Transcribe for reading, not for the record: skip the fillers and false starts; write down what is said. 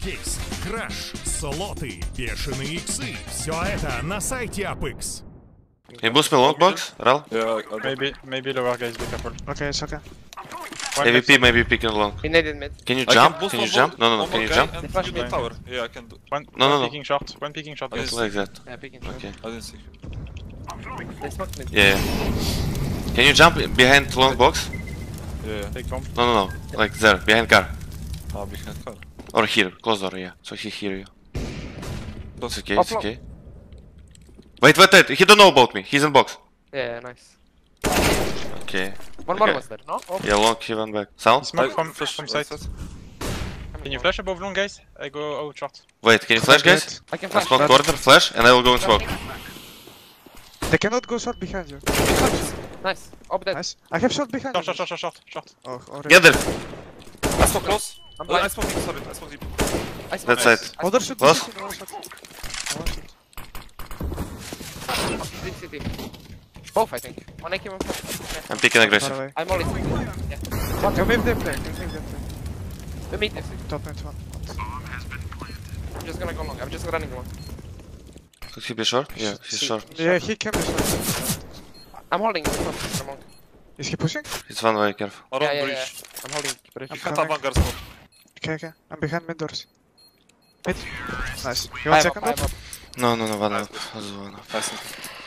кейс, краш, слоты, бешеные иксы. Все это на сайте AppX. Can you boost me long box, Ral? Yeah, Maybe lower guys, be careful. Okay, it's okay. AVP maybe picking long. He needed mid. Can you I jump? boost Can you one jump? more- No, one can more you guy jump? and Flash you build main. tower. Yeah, I can do. One No. peeking short. One peeking short. Yes. Like that. Yeah, picking short. Okay. I didn't see. They smoked mid. Yeah. Can you jump behind long box? Yeah. Take bomb. No. Like there, behind car. Ah, behind car. Or here, close door, yeah. So he hear you. It's okay, it's Upload. okay. Wait. He don't know about me. He's in box. Yeah, nice. Okay. One more Okay. was there, no? Oh, Yeah, long, he went back. Sound? Smoke from side. coming Can you on. flash above long, guys? I go out short. Wait, can you flash, guys? I can I flash. smoke corner, flash, and I will go in smoke. They cannot go short behind you. Nice. Up dead. Nice. I have short behind you. Short. Oh, already. Get there! I smoke close. I'm I blind. smoke deep, sorry. I smoke deep. I smoke That nice. side. Other should be Close. city, other should. One should. Big city. Both, I think. One AK, one flash. I'm picking Far aggressive. away. I'm all in. Yeah. One, you move them play. You move them play. We meet this. Top net one. I'm just gonna go long. I'm just running long. Could he be short? Yeah, he's short. Yeah, he can be short. I'm holding. I'm long. Is he pushing? It's one way, careful. Around Yeah. bridge. I'm holding. Bridge. You can't have one guard smoke. Okay. I'm behind mid doors. Mid. Nice. You I want have second up, I up? have up. No, one Nice, up. One up. Nice.